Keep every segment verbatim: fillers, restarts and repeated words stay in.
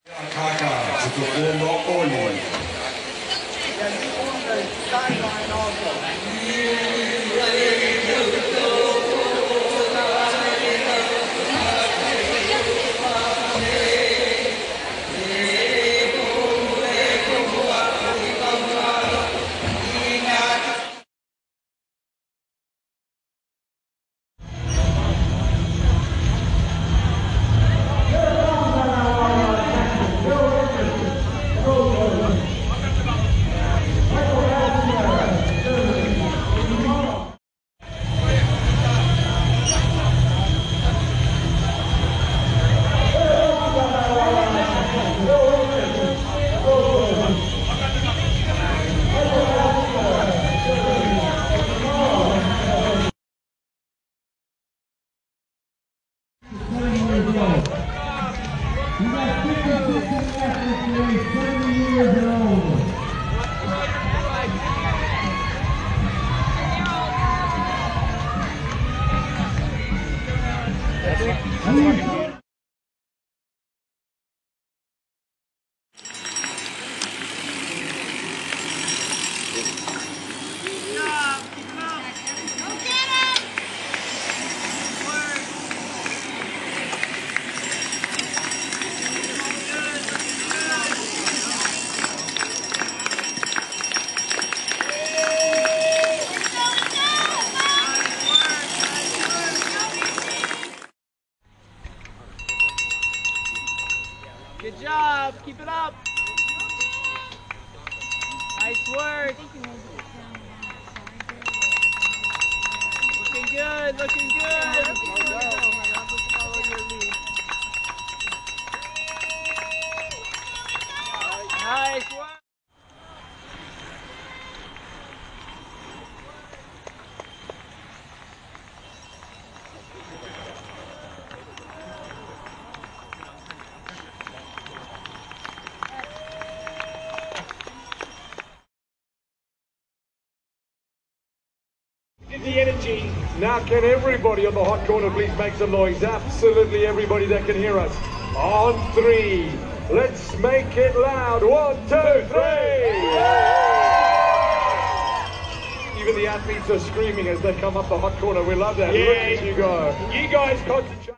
Kaka to perform Rock Orley. Yeah, you on the sideline also. Good job. Keep it up. Nice work. Looking good. Looking good. Nice work. The energy. Now can everybody on the hot corner please make some noise? Absolutely everybody that can hear us. On three. Let's make it loud. One, two, three. Even the athletes are screaming as they come up the hot corner. We love that. Yeah. Look at you go. You guys concentrate.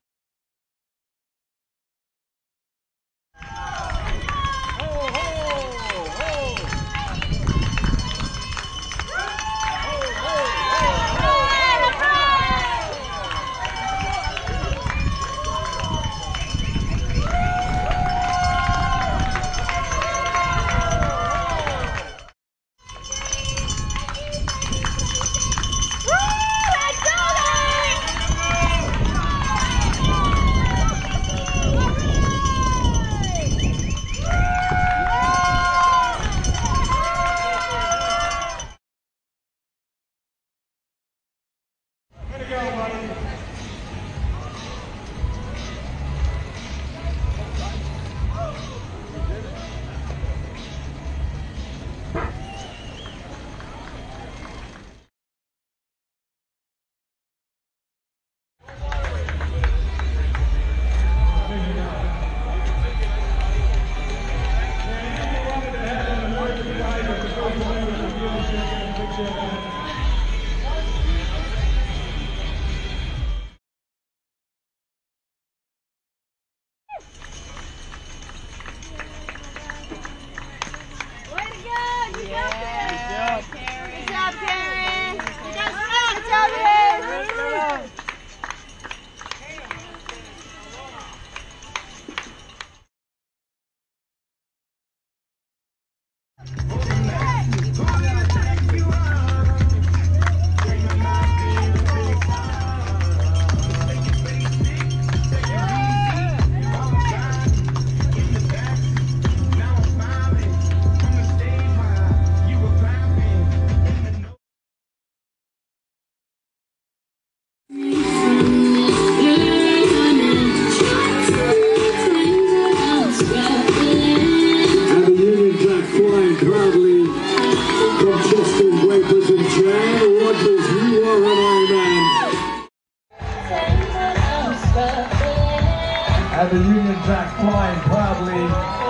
And the Union Jack flying proudly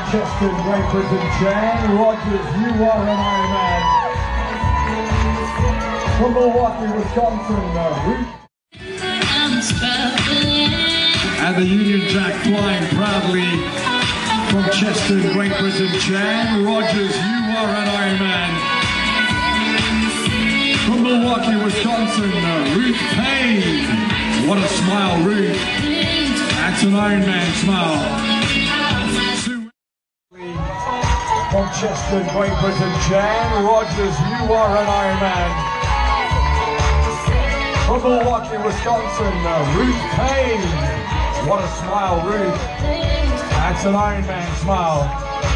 Chester, Great Britain, Jan Rogers, you are an Ironman. From Milwaukee, Wisconsin, uh, Ruth. And the Union Jack flying proudly from Chester, Great Britain, Jan Rogers, you are an Ironman. From Milwaukee, Wisconsin, uh, Ruth Payne. What a smile, Ruth. That's an Ironman smile. From Chester, Great Britain, Jan Rogers, you are an Ironman. From Milwaukee, Wisconsin, uh, Ruth Payne. What a smile, Ruth. That's an Ironman smile.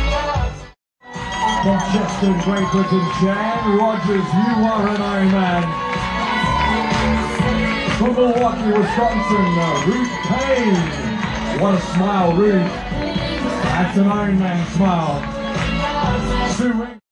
From Chester, Great Britain, Jan Rogers, you are an Ironman. From Milwaukee, Wisconsin, uh, Ruth Payne. What a smile, Ruth. That's an Ironman smile. Sue